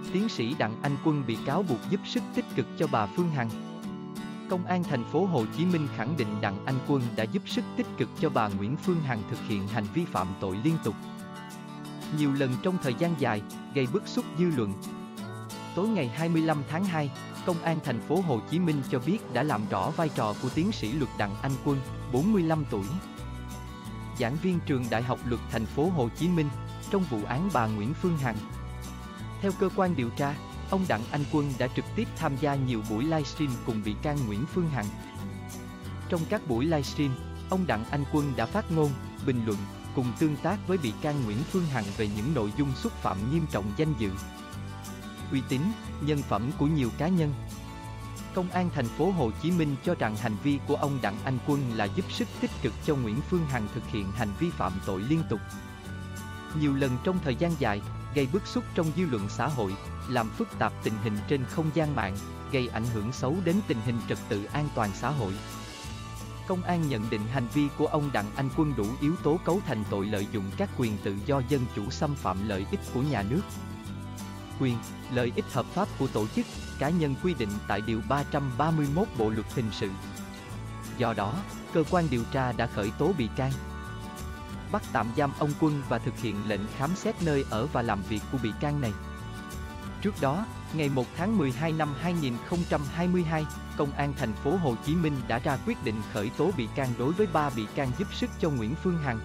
Tiến sĩ Đặng Anh Quân bị cáo buộc giúp sức tích cực cho bà Phương Hằng. Công an thành phố Hồ Chí Minh khẳng định Đặng Anh Quân đã giúp sức tích cực cho bà Nguyễn Phương Hằng thực hiện hành vi phạm tội liên tục, nhiều lần trong thời gian dài, gây bức xúc dư luận. Tối ngày 25 tháng 2, Công an thành phố Hồ Chí Minh cho biết đã làm rõ vai trò của tiến sĩ luật Đặng Anh Quân, 45 tuổi, giảng viên trường Đại học Luật thành phố Hồ Chí Minh, trong vụ án bà Nguyễn Phương Hằng. Theo cơ quan điều tra, ông Đặng Anh Quân đã trực tiếp tham gia nhiều buổi livestream cùng bị can Nguyễn Phương Hằng. Trong các buổi livestream, ông Đặng Anh Quân đã phát ngôn, bình luận, cùng tương tác với bị can Nguyễn Phương Hằng về những nội dung xúc phạm nghiêm trọng danh dự, uy tín, nhân phẩm của nhiều cá nhân. Công an thành phố Hồ Chí Minh cho rằng hành vi của ông Đặng Anh Quân là giúp sức tích cực cho Nguyễn Phương Hằng thực hiện hành vi phạm tội liên tục, nhiều lần trong thời gian dài, gây bức xúc trong dư luận xã hội, làm phức tạp tình hình trên không gian mạng, gây ảnh hưởng xấu đến tình hình trật tự an toàn xã hội. Công an nhận định hành vi của ông Đặng Anh Quân đủ yếu tố cấu thành tội lợi dụng các quyền tự do dân chủ xâm phạm lợi ích của nhà nước, quyền, lợi ích hợp pháp của tổ chức, cá nhân quy định tại Điều 331 Bộ Luật Hình sự. Do đó, cơ quan điều tra đã khởi tố bị can, bắt tạm giam ông Quân và thực hiện lệnh khám xét nơi ở và làm việc của bị can này. Trước đó, ngày 1 tháng 12 năm 2022, Công an thành phố Hồ Chí Minh đã ra quyết định khởi tố bị can đối với 3 bị can giúp sức cho Nguyễn Phương Hằng,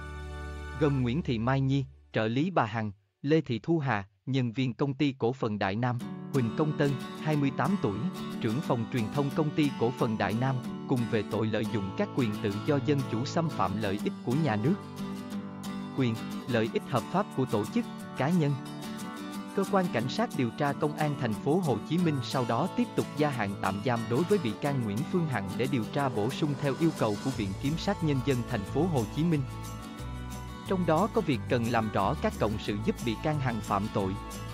gồm Nguyễn Thị Mai Nhi, trợ lý bà Hằng, Lê Thị Thu Hà, nhân viên công ty cổ phần Đại Nam, Huỳnh Công Tân, 28 tuổi, trưởng phòng truyền thông công ty cổ phần Đại Nam, cùng về tội lợi dụng các quyền tự do dân chủ xâm phạm lợi ích của nhà nước, quyền, lợi ích hợp pháp của tổ chức, cá nhân. Cơ quan cảnh sát điều tra Công an thành phố Hồ Chí Minh sau đó tiếp tục gia hạn tạm giam đối với bị can Nguyễn Phương Hằng để điều tra bổ sung theo yêu cầu của Viện Kiểm sát Nhân dân thành phố Hồ Chí Minh. Trong đó có việc cần làm rõ các cộng sự giúp bị can Hằng phạm tội.